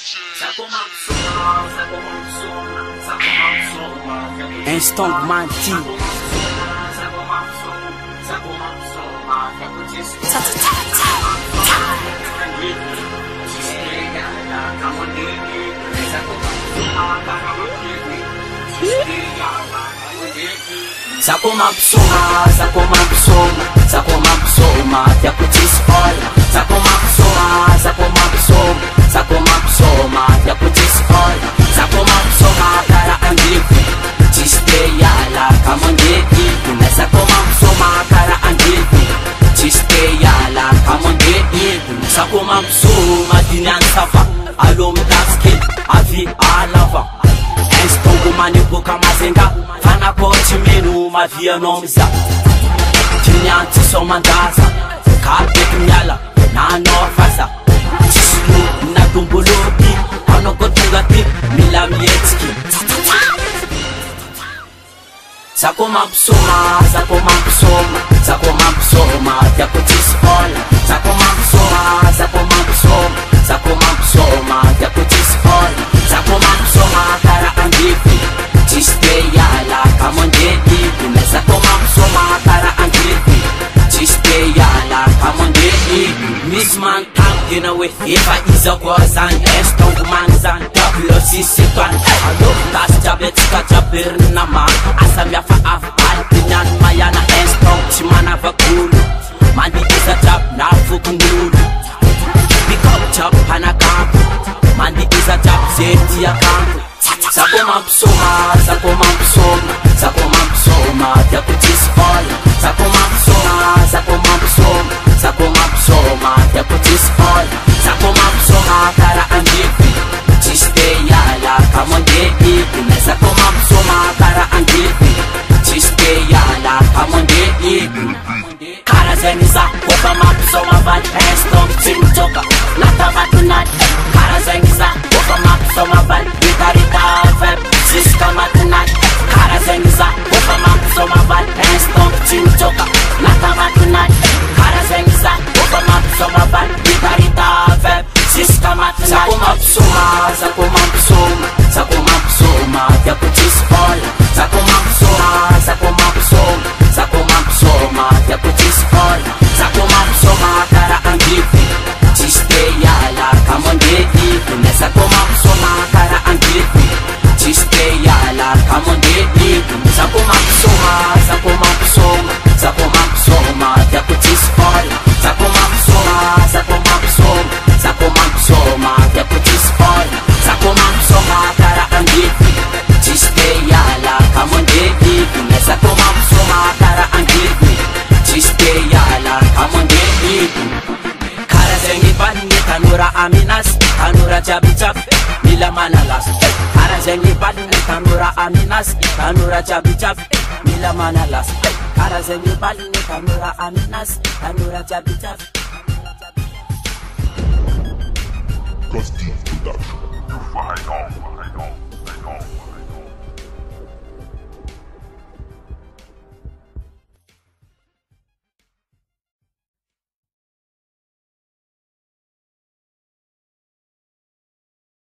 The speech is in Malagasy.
Instant menti. Sako mapsoma, sako mapsoma, sako mapsoma, ya kutisfala. Sako mapsoma, sako mapsoma, sako mapsoma, ya kutisfala. Sako mapsoma, kara andiku, chiste yala kamondeki. Na sako mapsoma, kara andiku, chiste yala kamondeki. Sako mapsoma, dinyan safa, alom taskin, avi alava. Estongo manipo kamazenga, fana kochi menu mavia nomza. Kinyanti somandaza, kapet nyala, na nofasa. Chislu na tumbuluki, ano kotungati, mila mietski. Sako mapsoma, sako mapsoma, sako mapsoma, ya kutisfala. Sako mapsoma, sako mapsoma, sako mapsoma, ya kutisfala. Sako mapsoma, kara andiku, chiste yala kamondeki. Na sako mapsoma, kara andiku, chiste yala kamondeki. Misman tangina we, ifa iza kwa zan, estongu manzan, tablo sisitwan. Alo tas jabet kajabir nama, asam ya fa afal tinyan mayana estong chimana vakulu. Mandi iza jab na fukungulu, bikop jab hanakampu. Mandi iza jab safety ya kampu. Sako mapsoma, sako mapsoma, sako mapsoma, ya kutisfala. Sako mapsoma, sako mapsoma, sako mapsoma, ya kutisfala. Sako mapsoma, kara andiku, chiste yala kamondeki. Na sako mapsoma, kara andiku, chiste yala kamondeki. Kara zengiza, opa mapsoma van estom chimtoka, nata matunat. Kara zengiza, opa mapsoma van gitarita vep, siska matunat. Kara zengiza, opa mapsoma van estom chimtoka, nata matunat. Kara zengiza, opa mapsoma van gitarita vep, siska matunat. Sako mapsoma, sako mapsoma, sako mapsoma, ya kutisfala. Sako mapsoma, sako mapsoma, sako mapsoma, ya kutisfala. Sako mapsoma, kara andiku, chiste yala kamondeki. Na sako mapsoma, kara andiku, chiste yala kamondeki. Sako mapsoma, sako mapsoma, sako mapsoma, ya kutisfala. Sako mapsoma, sako mapsoma, sako mapsoma, ya kutisfala. Sako mapsoma, kara andiku, chiste yala kamondeki. Na sako mapsoma, kara andiku, chiste yala kamondeki. Kara zengi bani tanura aminas, tanura jabi-jabi, mila manalas. Kara zengi bani tanura aminas, tanura jabi-jabi, mila manalas. Kara zengi bani tanura aminas, tanura jabi-jabi. Cause deep production, you find all.